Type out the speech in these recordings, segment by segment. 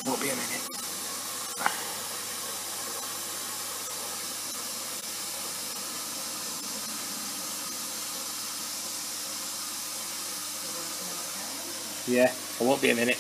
Won't be a minute. Yeah, I won't be a minute.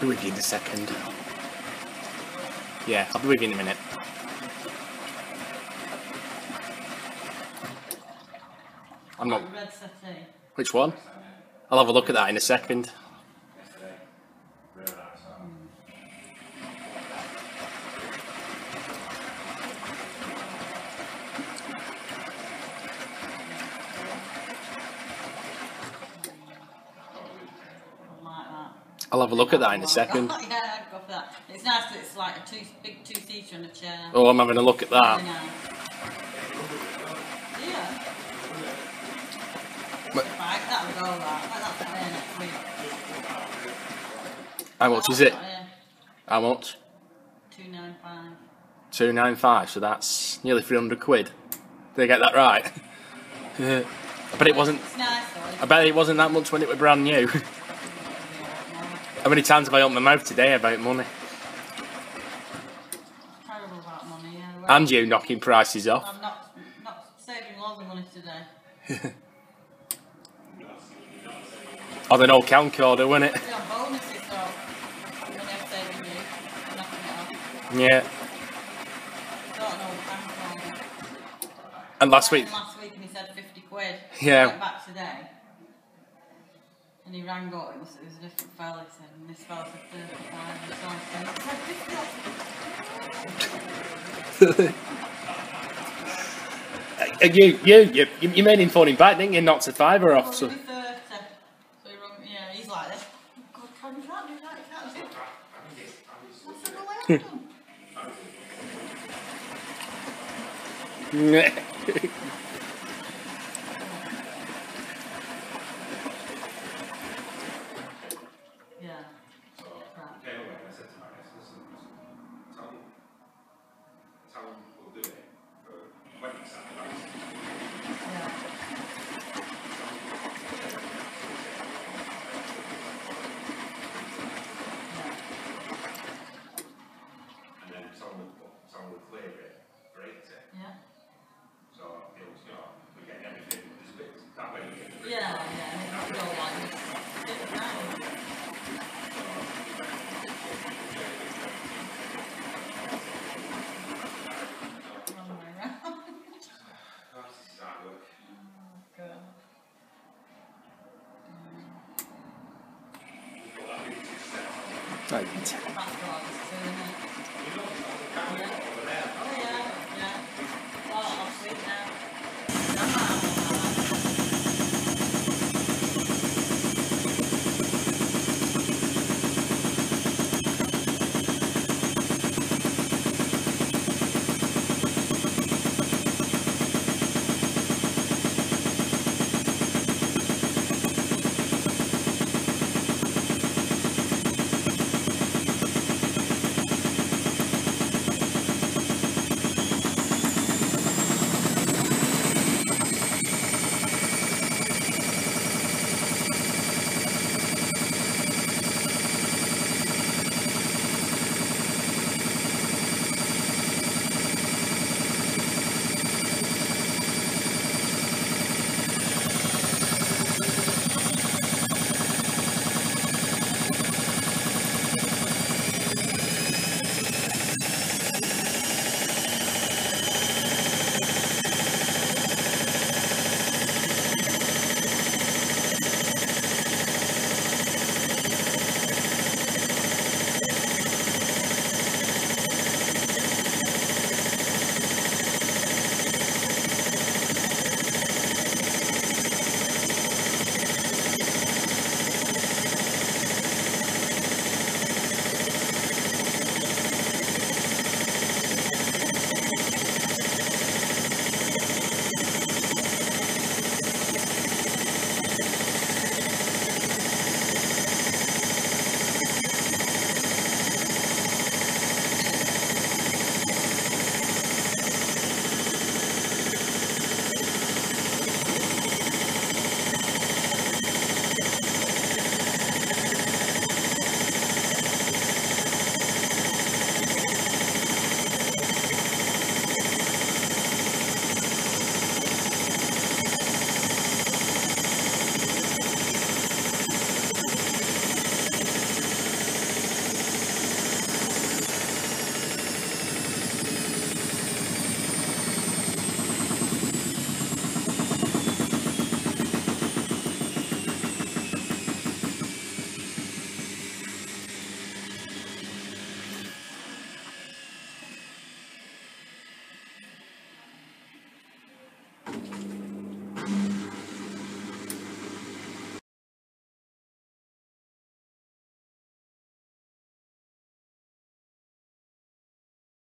be with you in a second. Yeah, I'll be with you in a minute. I'm not. Red settee. Which one? I'll have a look at that in a second. I'll have a look at that in a second. Yeah, I'd go for that. It's nice that it's like a big two-seater and a chair. Oh, I'm having a look at that. Really nice. Yeah. But, Right, that'll go that. That's not here next week. how much is it? Not here. How much? £295. £295, so that's nearly 300 quid. Did I get that right? But it wasn't. It's nice though. I bet it wasn't that much when it was brand new. How many times have I opened my mouth today about money? Terrible about money, yeah. Well, And you knocking prices off. I'm not saving loads of money today. Oh, the no camcorder, wasn't it? We're on bonuses, so I'm going to have saving you. I'm knocking it off. Yeah. Don't know what I'm. And last week. Last week and he said 50 quid. Yeah. I went back today. And he rang up, it was a different fella, he said, and this fella said 35, and so I said, You made him phone him back, didn't you? Knocked a fiver off. So. 30. So he rang, yeah, he's like this. God, can you can't do that, you can't do that. I said, well, I have done. Yeah. So I came away and I said to my guys, listen, tell them we'll do it for 20 Saturdays. Yeah. And then someone will clear it for 80. Yeah. So it was, we're getting everything, there's bits, that way we get the Yeah, yeah, and it's all like this. It's nice. Wrong way round. Oh, this is hard work. God. We've got that big set. Right. That's what